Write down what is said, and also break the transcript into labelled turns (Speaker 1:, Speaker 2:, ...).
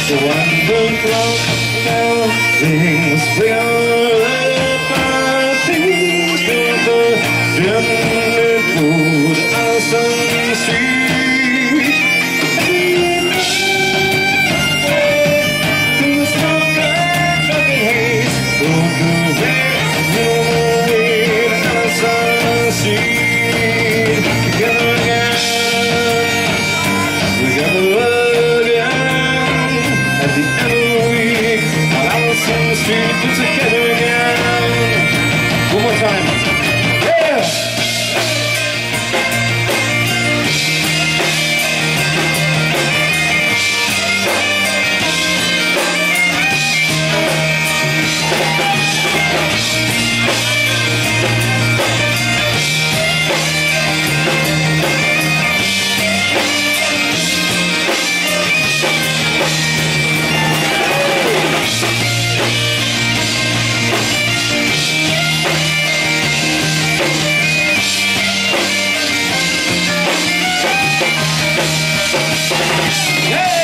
Speaker 1: So when the clock now rings, we are apart. Things with the gently food on some street. Through the smoke and fucking haze, through the wind on some street. Together again, at the end of the week, on Allison Street, we're together again. One more time. Yeah! Yeah!